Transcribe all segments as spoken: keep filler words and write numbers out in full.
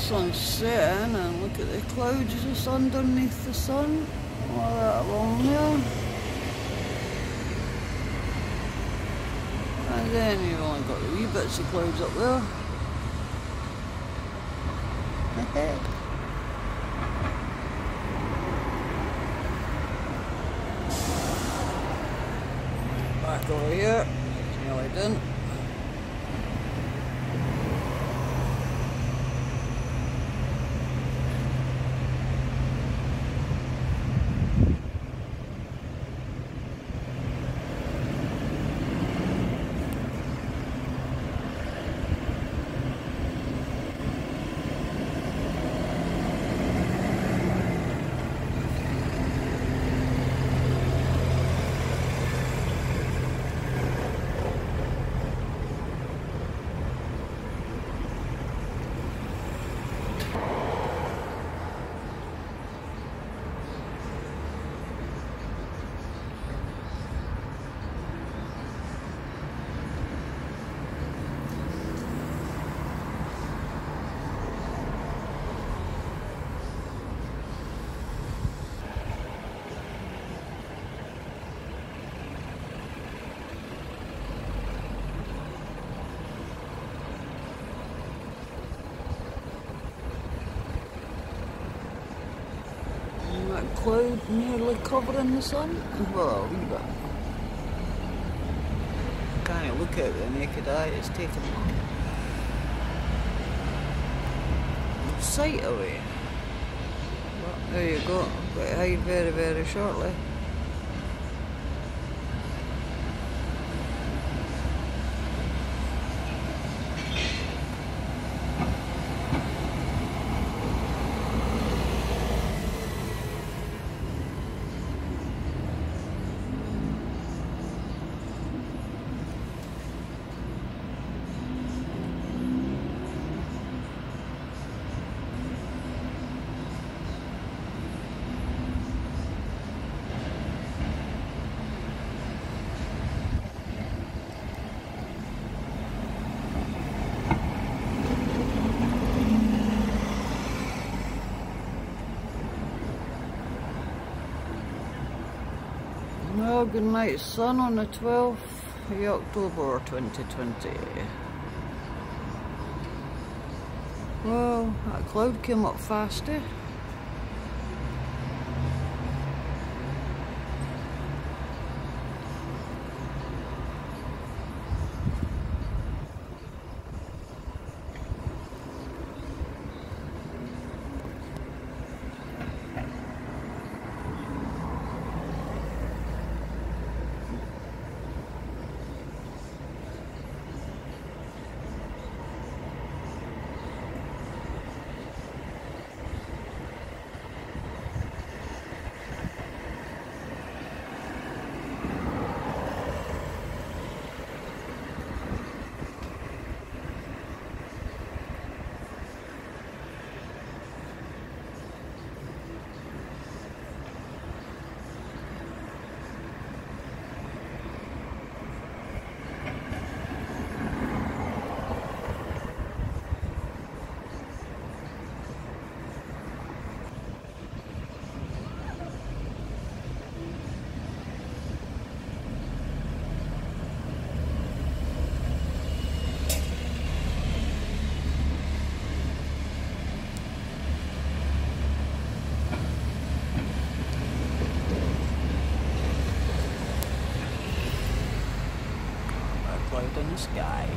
sun's setting, and look at the clouds just underneath the sun. All that along there. And then you've only got the wee bits of clouds up there. Back over here, it's nearly done. That cloud nearly covering the sun. Well, a wee bit. Can't look at the naked eye, it's taking sight away. But there you go, got to hide very, very shortly. Well, good night sun on the twelfth of October twenty twenty. Well, that cloud came up fast, eh? Cloud in the sky.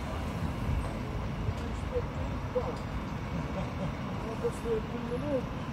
That's the